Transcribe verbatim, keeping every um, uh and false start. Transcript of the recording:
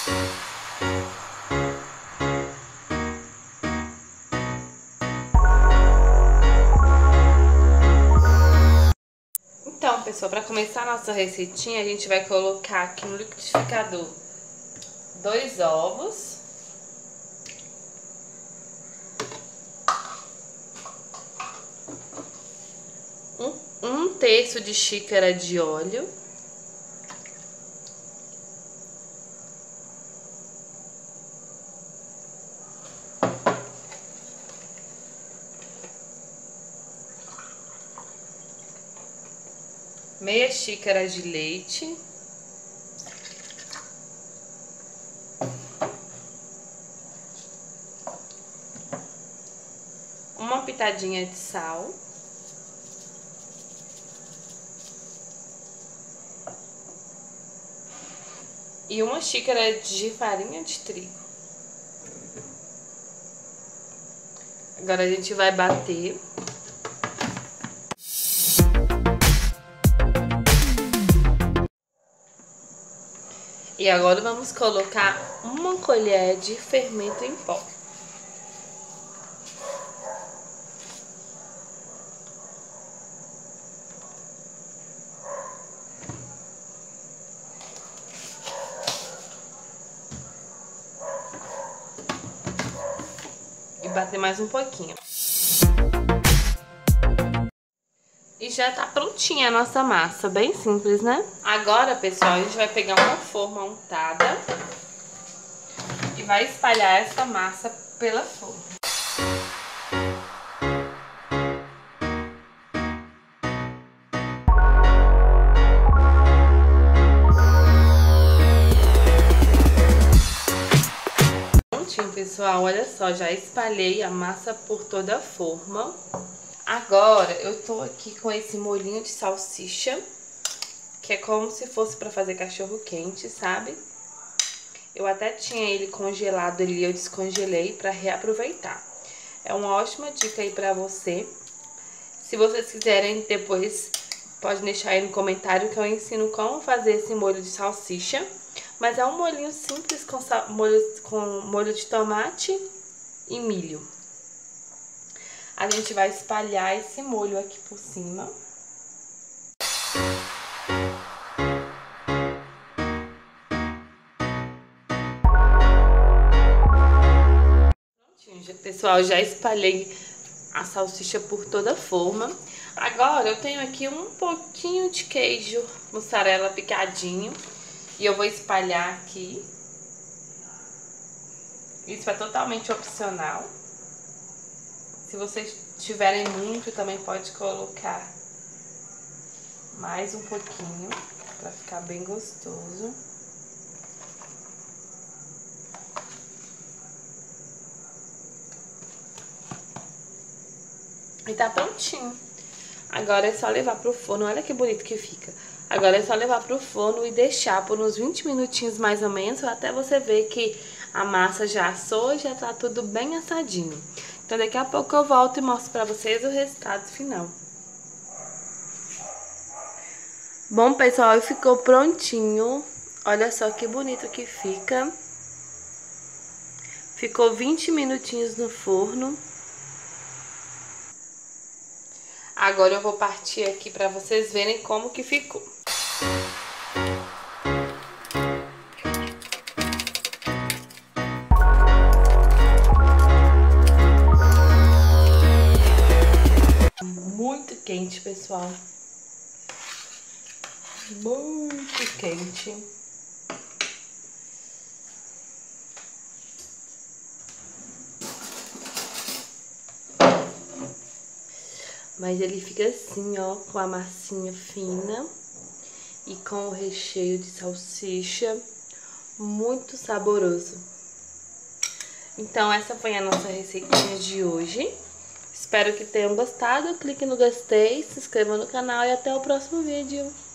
Então, pessoal, para começar a nossa receitinha, a gente vai colocar aqui no liquidificador dois ovos, um, um terço de xícara de óleo, meia xícara de leite, uma pitadinha de sal, e uma xícara de farinha de trigo. Agora a gente vai bater. E agora vamos colocar uma colher de fermento em pó. E bater mais um pouquinho. E já tá prontinha a nossa massa, bem simples, né? Agora, pessoal, a gente vai pegar uma forma untada e vai espalhar essa massa pela forma. Prontinho, pessoal, olha só, já espalhei a massa por toda a forma. Agora, eu tô aqui com esse molhinho de salsicha, que é como se fosse pra fazer cachorro quente, sabe? Eu até tinha ele congelado ali, eu descongelei pra reaproveitar. É uma ótima dica aí pra você. Se vocês quiserem depois, pode deixar aí no comentário que eu ensino como fazer esse molho de salsicha. Mas é um molhinho simples com molho, com molho de tomate e milho. A gente vai espalhar esse molho aqui por cima. Prontinho, pessoal, já espalhei a salsicha por toda a forma. Agora eu tenho aqui um pouquinho de queijo mussarela picadinho e eu vou espalhar aqui. Isso é totalmente opcional. Se vocês tiverem muito, também pode colocar mais um pouquinho, pra ficar bem gostoso. E tá prontinho. Agora é só levar pro forno, olha que bonito que fica. Agora é só levar pro forno e deixar por uns vinte minutinhos mais ou menos, até você ver que a massa já assou e já tá tudo bem assadinho. Então daqui a pouco eu volto e mostro pra vocês o resultado final. Bom, pessoal, ficou prontinho. Olha só que bonito que fica. Ficou vinte minutinhos no forno. Agora eu vou partir aqui pra vocês verem como que ficou. Muito quente, pessoal. Muito quente. Mas ele fica assim, ó, com a massinha fina e com o recheio de salsicha, muito saboroso. Então essa foi a nossa receitinha de hoje. Espero que tenham gostado, clique no gostei, se inscreva no canal e até o próximo vídeo.